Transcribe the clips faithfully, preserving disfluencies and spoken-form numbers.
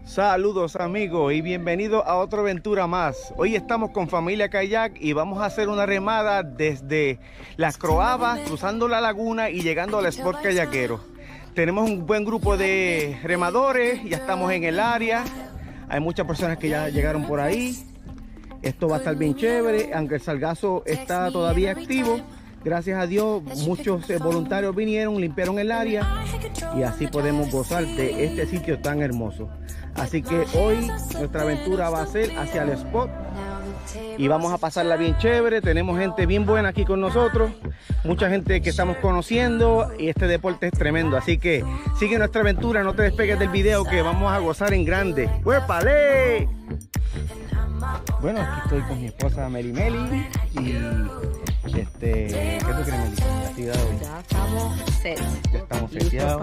Saludos amigos y bienvenidos a otra aventura más. Hoy estamos con Familia Kayak y vamos a hacer una remada desde Las Croabas, cruzando la laguna y llegando al spot kayakero. Tenemos un buen grupo de remadores, ya estamos en el área. Hay muchas personas que ya llegaron por ahí. Esto va a estar bien chévere, aunque el sargazo está todavía activo. Gracias a Dios, muchos eh, voluntarios vinieron, limpiaron el área y así podemos gozar de este sitio tan hermoso. Así que hoy nuestra aventura va a ser hacia el spot y vamos a pasarla bien chévere. Tenemos gente bien buena aquí con nosotros, mucha gente que estamos conociendo y este deporte es tremendo. Así que sigue nuestra aventura, no te despegues del video que vamos a gozar en grande. ¡Huépale! Bueno, aquí estoy con mi esposa Meli Meli y este, ¿qué tú crees, Meli? ¿La actividad de hoy? Ya estamos set. Ya estamos seteados.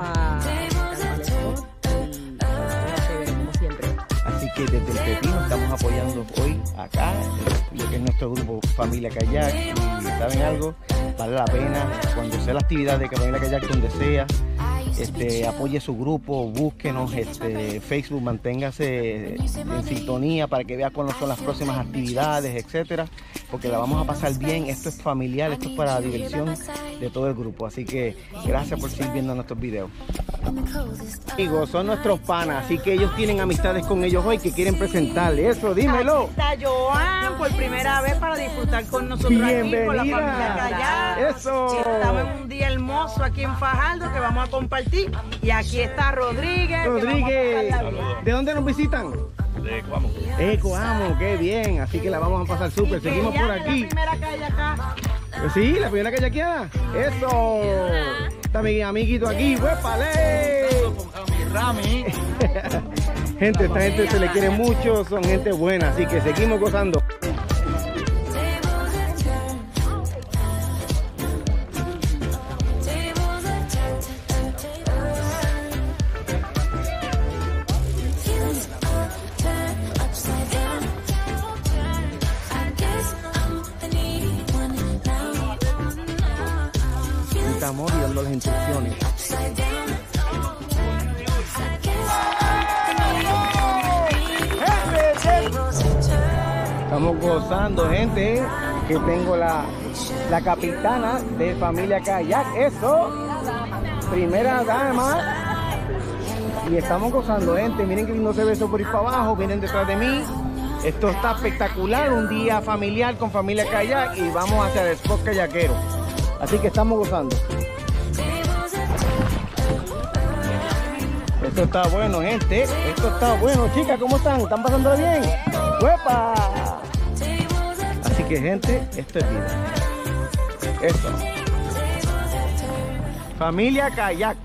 Así que desde el Pepino estamos apoyando hoy acá, lo que es nuestro grupo Familia Kayak. Y ¿saben algo? Vale la pena cuando sea la actividad de Familia Kayak donde sea. Este, apoye su grupo, búsquenos, este, Facebook, manténgase en sintonía para que vea cuándo son las próximas actividades, etcétera, porque la vamos a pasar bien. Esto es familiar, esto es para la diversión de todo el grupo, así que gracias por seguir viendo nuestros videos. Amigos, son nuestros panas, así que ellos tienen amistades con ellos hoy que quieren presentarle. Eso, dímelo. Aquí está Joan por primera vez para disfrutar con nosotros. Bienvenida. Aquí con la Familia Kayak. Eso. Estamos en un día hermoso aquí en Fajardo que vamos a compartir. Y aquí está Rodríguez. Rodríguez, ¿de dónde nos visitan? De Coamo. Eh, Coamo, qué bien, así que la vamos a pasar súper. Seguimos por aquí. La primera calle acá. Pues sí, la primera kayakeada. Eso. Está mi amiguito aquí. ¡Huépale! Rami. Gente, esta gente se le quiere mucho, son gente buena, así que seguimos gozando. Estamos viendo las instrucciones. Estamos gozando, gente, que tengo la, la capitana de Familia Kayak. Eso, primera dama. Y estamos gozando, gente. Miren que lindo se ve eso por ir para abajo. Vienen detrás de mí. Esto está espectacular, un día familiar con Familia Kayak y vamos hacia el spot kayakero. Así que estamos gozando. Esto está bueno, gente. Esto está bueno. Chicas, ¿cómo están? ¿Están pasando bien? ¡Huepa! Así que, gente, esto es vida. Eso. Familia Kayak.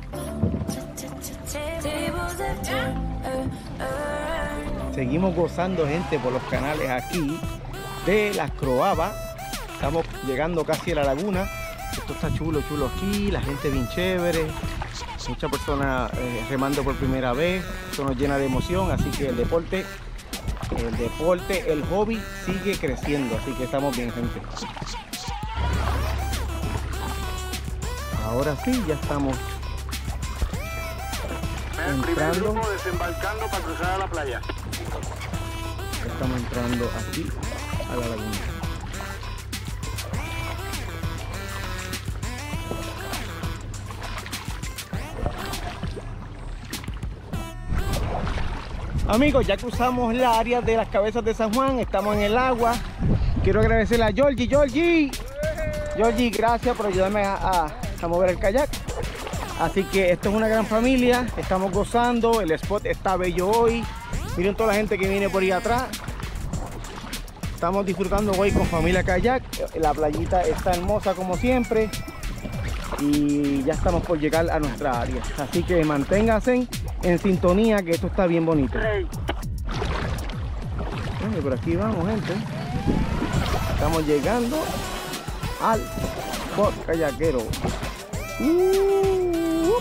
Seguimos gozando, gente, por los canales aquí de Las Croabas. Estamos llegando casi a la laguna. Esto está chulo, chulo aquí, la gente bien chévere, muchas personas eh, remando por primera vez. Esto nos llena de emoción, así que el deporte, el deporte, el hobby sigue creciendo, así que estamos bien, gente. Ahora sí, ya estamos entrando. Desembarcando para cruzar a la playa. Estamos entrando aquí a la laguna. Amigos, ya cruzamos la área de las Cabezas de San Juan, estamos en el agua. Quiero agradecerle a Georgie, Georgie. Georgie, gracias por ayudarme a, a, a mover el kayak. Así que esto es una gran familia, estamos gozando, el spot está bello hoy. Miren toda la gente que viene por ahí atrás. Estamos disfrutando hoy con Familia Kayak. La playita está hermosa como siempre. Y ya estamos por llegar a nuestra área. Así que manténganse en sintonía que esto está bien bonito. Bueno, por aquí vamos, gente. Estamos llegando al spot kayakero. Uh,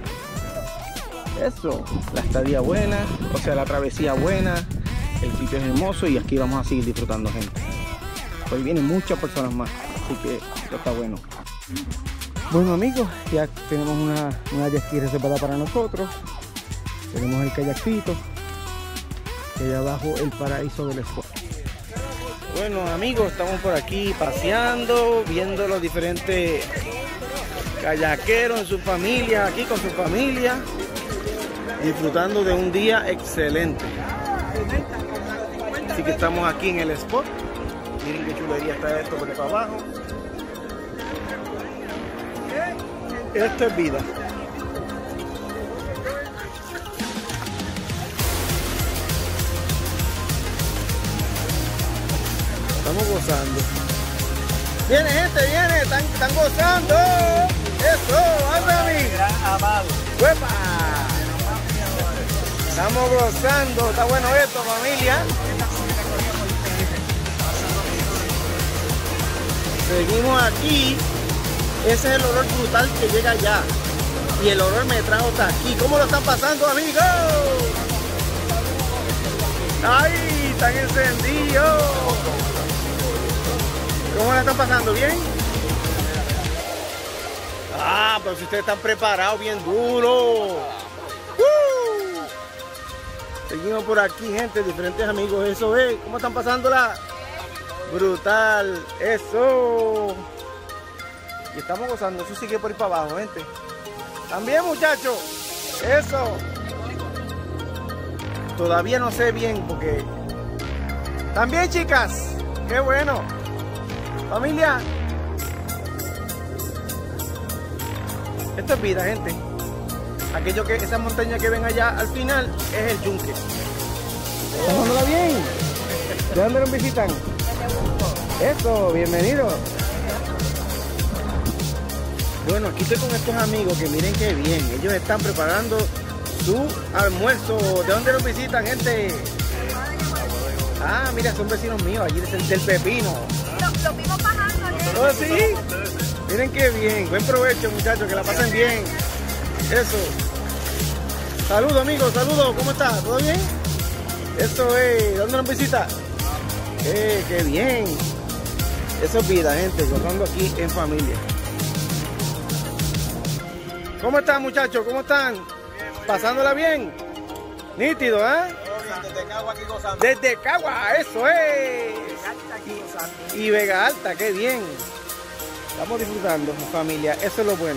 eso, la estadía buena, o sea, la travesía buena, el sitio es hermoso y aquí vamos a seguir disfrutando, gente. Hoy vienen muchas personas más, así que esto está bueno. Bueno, amigos, ya tenemos una, una jet ski reservada para nosotros. Tenemos el kayakcito. que hay abajo el paraíso del sport. Bueno amigos, estamos por aquí paseando, viendo los diferentes kayakeros en sus familias, aquí con su familia, disfrutando de un día excelente. Así que estamos aquí en el spot. Miren qué chulería está esto por aquí para abajo. Esto es vida. Estamos gozando. Viene gente, viene, están, están gozando. Eso, anda mi. ¡Huepa! Estamos gozando, está bueno esto, familia. Seguimos aquí. Ese es el olor brutal que llega allá. Y el olor me trajo hasta aquí. ¿Cómo lo están pasando, amigos? ¡Ay! Están encendidos. ¿Cómo la están pasando? ¿Bien? Ah, pero si ustedes están preparados bien duro. ¡Uh! Seguimos por aquí, gente, diferentes amigos. Eso es. ¿Cómo están pasándola? Brutal. Eso. Y estamos gozando. Eso sigue por ahí para abajo, gente. También, muchachos. Eso. Todavía no sé bien porque... También, chicas. Qué bueno. Familia. Esto es vida, gente. Aquello que, esa montaña que ven allá al final es el yunque. ¿Pasándola bien? ¿De dónde nos visitan? Eso, bienvenido. Bueno, aquí estoy con estos amigos que miren qué bien. Ellos están preparando su almuerzo. ¿De dónde nos visitan, gente? Ah, mira, son vecinos míos, allí del, del Pepino. Lo, lo vimos bajando ayer. ¿Oh, sí? Miren qué bien. Buen provecho, muchachos, que la pasen bien. Eso. Saludos, amigos, saludos. ¿Cómo está? ¿Todo bien? Eso es. ¿Dónde nos visita? Eh, qué bien. Eso es vida, gente, gozando aquí en familia. ¿Cómo están, muchachos? ¿Cómo están? ¿Pasándola bien? Nítido, ¿eh? Desde Cagua aquí gozando. Desde Cagua, eso es. Y Vega Alta, qué bien. Estamos disfrutando en familia, eso es lo bueno.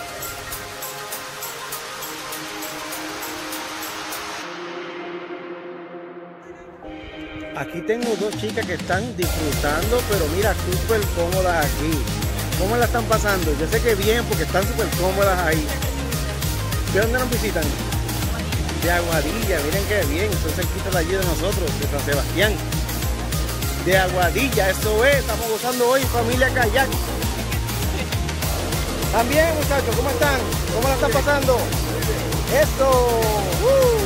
Aquí tengo dos chicas que están disfrutando, pero mira, súper cómodas aquí. ¿Cómo la están pasando? Yo sé que bien, porque están súper cómodas ahí. ¿De dónde nos visitan? De Aguadilla, miren qué bien, son cerquitas de allí de nosotros, de San Sebastián. De Aguadilla, eso es, estamos gozando hoy familia kayak. También, muchachos, ¿cómo están? ¿Cómo la están pasando? Eso. Uh.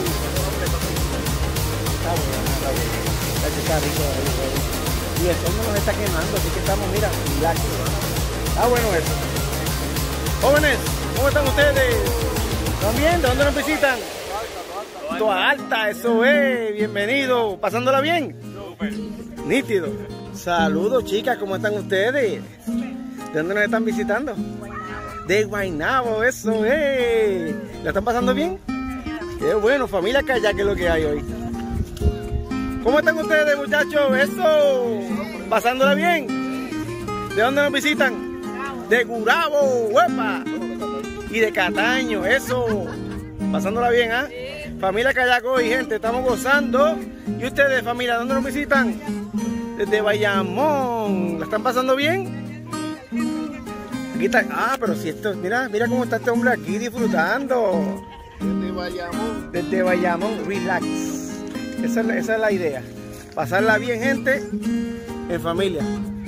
Está bueno, está bueno. Está rico, rico, rico. Y el sol no nos está quemando, así que estamos, mira, relax. Está bueno eso. Jóvenes, ¿cómo están ustedes? ¿Están bien? ¿De dónde nos visitan? Toa Alta, eso es, bienvenido. ¿Pasándola bien? Súper. Nítido. Saludos, chicas, ¿cómo están ustedes? ¿De dónde nos están visitando? De Guaynabo, eso es. ¿La están pasando bien? Qué bueno, familia kayak es lo que hay hoy. ¿Cómo están ustedes, muchachos? Eso. ¿Pasándola bien? ¿De dónde nos visitan? De Gurabo, huepa. Y de Cataño, eso. Pasándola bien, ¿ah? ¿eh? Familia kayak hoy, gente, estamos gozando. ¿Y ustedes, familia, dónde nos visitan? Desde Bayamón. ¿La están pasando bien? Aquí está. Ah, pero si esto, mira, mira cómo está este hombre aquí disfrutando. Desde Bayamón. Desde Bayamón, relax. Esa es, la, esa es la idea. Pasarla bien, gente, en familia.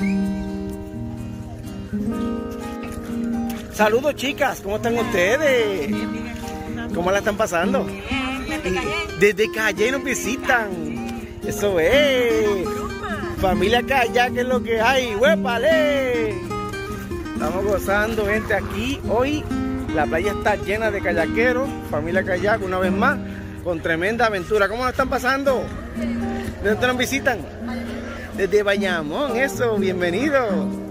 Saludos, chicas, ¿cómo están ustedes? ¿Cómo la están pasando? Y desde Calle nos visitan. Eso es. Familia kayak es lo que hay. ¡Huépale! Estamos gozando, gente, aquí. Hoy la playa está llena de kayakeros. Familia kayak, una vez más, con tremenda aventura. ¿Cómo la están pasando? ¿De dónde nos visitan? Desde Bayamón, eso, bienvenidos.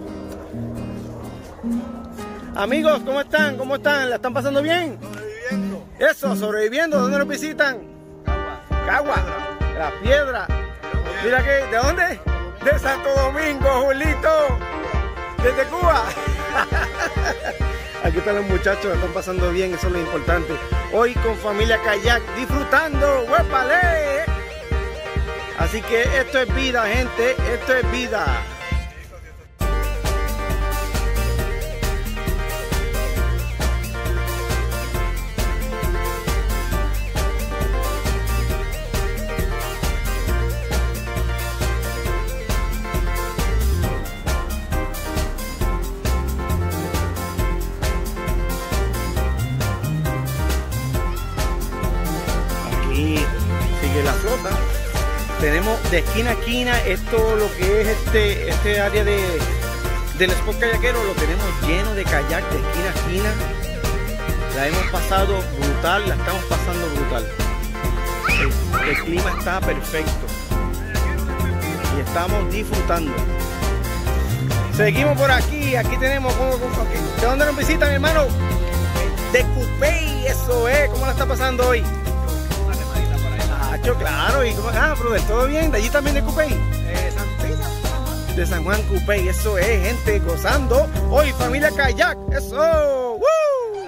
Amigos, ¿cómo están? ¿Cómo están? ¿La están pasando bien? Sobreviviendo. Eso, sobreviviendo. ¿Dónde nos visitan? Cagua. Cagua. La Piedra. Mira que, ¿de dónde? De Santo Domingo, Julito. Desde Cuba. Aquí están los muchachos, están pasando bien, eso es lo importante. Hoy con familia Kayak, disfrutando, ¡huépale! Así que esto es vida, gente, esto es vida. La flota, tenemos de esquina a esquina esto, lo que es este este área de del spot kayakero, lo tenemos lleno de kayak de esquina a esquina. La hemos pasado brutal, la estamos pasando brutal. El, el clima está perfecto y estamos disfrutando. Seguimos por aquí, aquí tenemos como, como, ¿de dónde nos visita mi hermano? De Cupey, eso es, ¿cómo la está pasando hoy? Claro, y como, ah, brother, ¿todo bien? ¿De allí también de Cupey? Eh, San, sí, San, de San Juan Cupey, eso es, gente, gozando. Hoy, familia Kayak, eso. ¡Woo!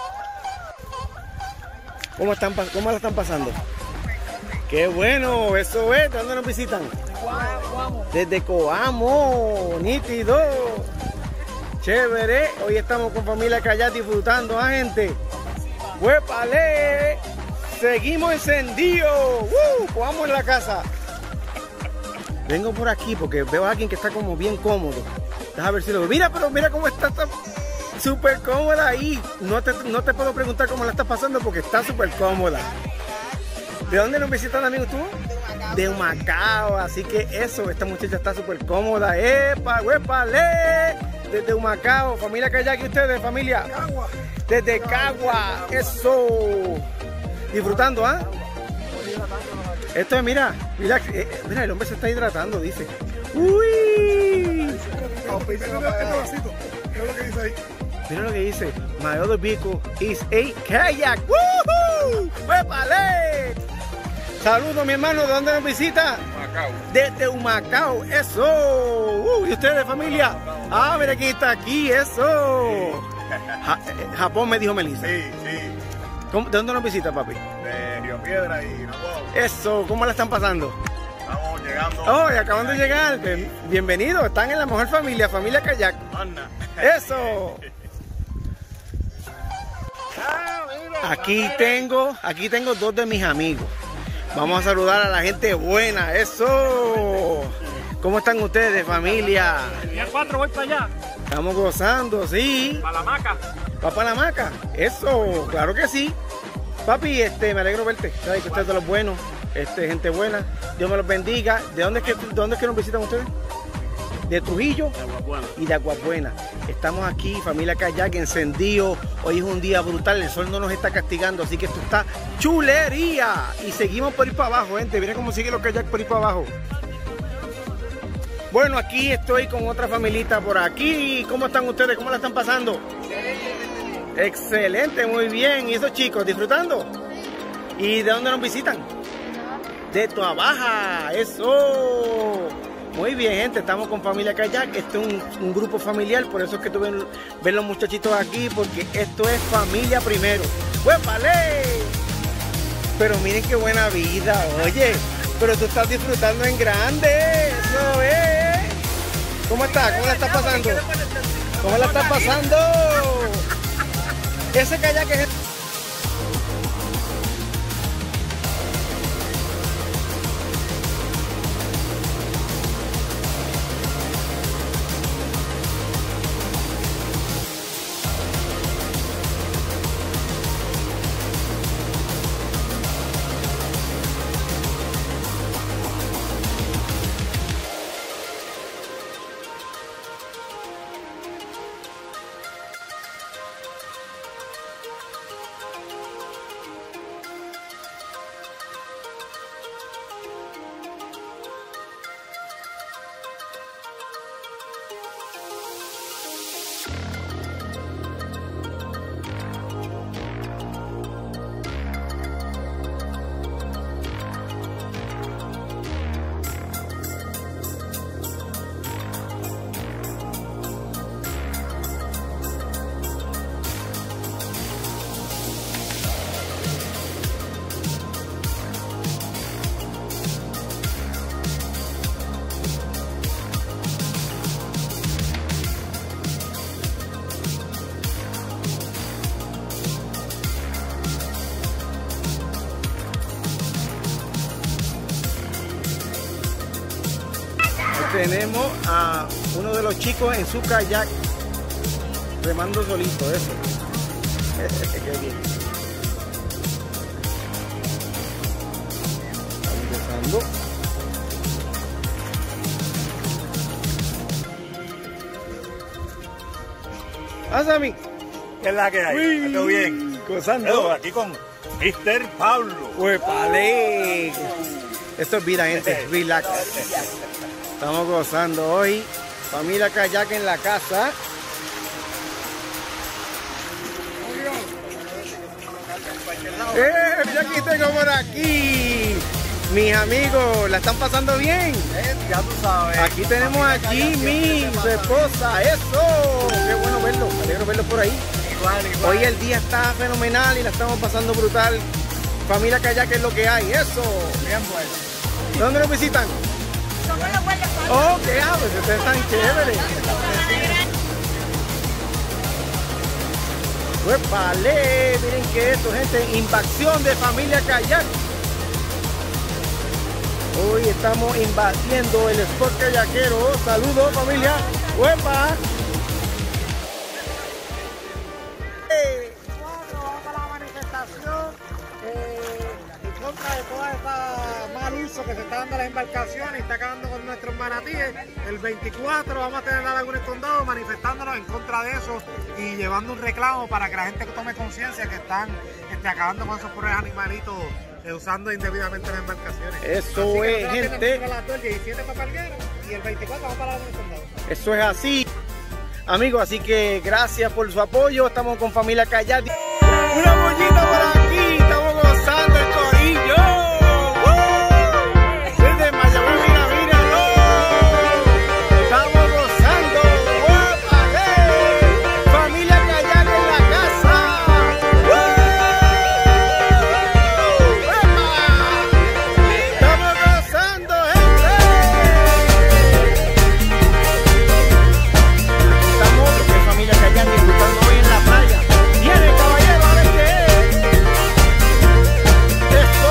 ¿Cómo, están, ¿Cómo la están pasando? Qué bueno, eso es. ¿De dónde nos visitan? Desde Coamo, nítido. Chévere, hoy estamos con familia Kayak disfrutando, ¿ah, gente? ¡Huépale! Seguimos encendidos. ¡Uh! Vamos en la casa. Vengo por aquí porque veo a alguien que está como bien cómodo. Déjame ver si lo veo. Mira, pero mira cómo está, está súper cómoda ahí. No te, no te puedo preguntar cómo la estás pasando porque está súper cómoda. ¿De dónde nos visitan, amigos, tú? De Humacao. Así que eso, esta muchacha está súper cómoda. ¡Epa, huépale! Desde Humacao. Familia Kayak, ¿y ustedes, familia? Desde Cagua. Eso. Disfrutando, ¿ah? Esto es, mira, mira, eh, mira, el hombre se está hidratando, dice. ¡Uy! Mira lo que dice. My other vehicle is a kayak. ¡Woohoo! ¡Huépale! Saludos, mi hermano, ¿de dónde nos visita? Humacao. Desde Humacao, eso. Uh, ¿Y ustedes, familia? Ah, mira quién está aquí, eso. Ja Japón, me dijo Melissa. Sí, sí. ¿De dónde nos visita, papi? De Río Piedra y Nahuatl. Eso, ¿cómo la están pasando? Estamos llegando. Oh, y acaban de llegar. Bienvenidos, están en la mejor familia, familia Kayak. Anda. Eso. Aquí tengo, aquí tengo dos de mis amigos. Vamos a saludar a la gente buena. Eso. ¿Cómo están ustedes, familia? Día cuatro voy para allá. Estamos gozando, sí. Para la hamaca. ¿Va para la hamaca? Eso, claro que sí. Papi, este, me alegro verte. Sabes que ustedes son los buenos, este, gente buena. Dios me los bendiga. ¿De dónde es que, de dónde es que nos visitan ustedes? De Trujillo De Aguabuena. y de Aguabuena. Estamos aquí, familia Kayak, encendido. Hoy es un día brutal, el sol no nos está castigando, así que esto está chulería. Y seguimos por ir para abajo, gente. Miren cómo siguen los kayak por ir para abajo. Bueno, aquí estoy con otra familita por aquí. ¿Cómo están ustedes? ¿Cómo la están pasando? Excelente, muy bien. ¿Y esos chicos disfrutando? ¿Y de dónde nos visitan? De Toa Baja, eso. Muy bien, gente, estamos con familia Kayak. Este es un, un grupo familiar, por eso es que tú ven, ven los muchachitos aquí, porque esto es familia primero. ¡Huépale! Pero miren qué buena vida, oye. Pero tú estás disfrutando en grande, eso es. ¿Cómo estás? ¿Cómo la estás pasando? ¿Cómo la estás pasando? Ese kayak es... tenemos a uno de los chicos en su kayak remando solito, eso. Qué bien. Empezando. Ah, Sammy. ¿Qué es la que hay? ¿Todo bien? Gozando. Aquí con mister Pablo. ¡Huepale! Esto es vida, gente. Relax. Estamos gozando hoy. Familia Kayak en la casa. ¡Eh! Mira que tengo por aquí. Mis amigos, ¿la están pasando bien? Eh, ya tú sabes. Aquí tenemos a Jimmy, su esposa. ¡Eso! ¡Qué bueno verlo! Me alegro verlo por ahí. Igual, igual. Hoy el día está fenomenal y la estamos pasando brutal. Familia Kayak es lo que hay. ¡Eso! Bien bueno. ¿Dónde nos visitan? Somos los guardias. ¡Oh, qué aves! Ustedes están chéveres. Pues vale, miren que esto, gente, invasión de Familia Kayak. Hoy estamos invadiendo el spot kayakero. Saludos, familia. ¡Huepa! Vamos a la manifestación eh, en contra de toda esta mal uso que se está dando a las embarcaciones y está acabando con nuestros manatíes. El veinticuatro vamos a tener la Laguna del Condado manifestándonos en contra de eso y llevando un reclamo para que la gente tome conciencia que están este, acabando con esos pobres animalitos eh, usando indebidamente las embarcaciones. Eso Así que es, nosotros gente. tenemos las dos, el diecisiete para Palguero y el veinticuatro vamos para la Laguna del Condado. Eso es así. Amigos, así que gracias por su apoyo. Estamos con Familia Kayak. Una bollita por aquí. Estamos gozando el corillo. ¡Uh! Desde Mayagüez, mira, míralo. Estamos gozando. ¡Guapale! Familia Kayak en la casa. ¡Uh! ¡Epa! Estamos gozando, gente. Estamos lo que es Familia Kayak disfrutando hoy en la playa. Viene, caballero, a ver qué es. ¡Eso!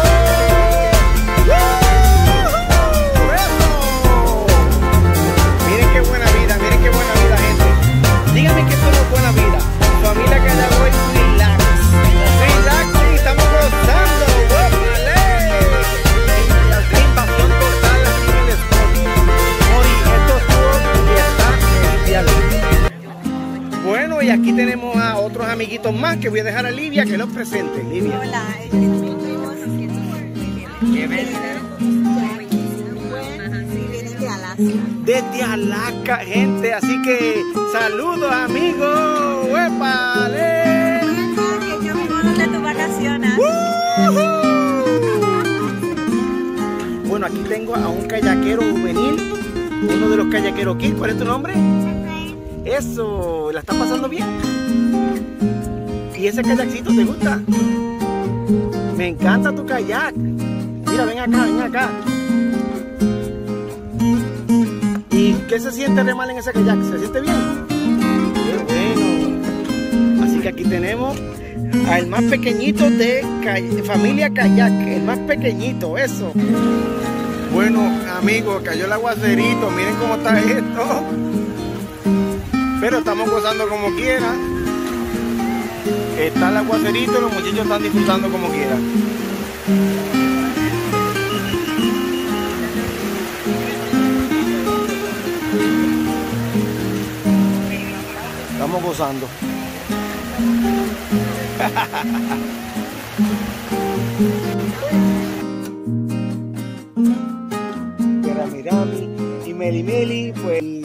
¡Woo! ¡Eso! Miren qué buena vida, miren qué buena vida, gente. Díganme que esto no es buena vida. Familia Kayak hoy, relax. Relax, y estamos gozando. ¡Guapale! Invasión total aquí en el spot. Hoy esto estuvo y está especial. Bueno, y aquí tenemos a otros amiguitos más que voy a dejar a Livia que los presente. Livia. Hola, ¿qué ven? Sí, vienen de Alaska. Desde Alaska, gente. Así que saludos, amigos. ¡Huepale! Que yo vivo donde tú vacacionas. Bueno, aquí tengo a un kayakero juvenil, uno de los kayakeros aquí. ¿Cuál es tu nombre? Eso, ¿la estás pasando bien? ¿Y ese kayakcito te gusta? Me encanta tu kayak. Mira, ven acá, ven acá. ¿Y qué se siente remar en ese kayak? ¿Se siente bien? Qué bueno. Así que aquí tenemos al más pequeñito de Kay- Familia Kayak, el más pequeñito, eso. Bueno, amigos, cayó el aguacerito, miren cómo está esto. Pero estamos gozando como quiera. Está el aguacerito, los muchachos están disfrutando como quiera. Estamos gozando. Mirami Mirami y Meli Meli, pues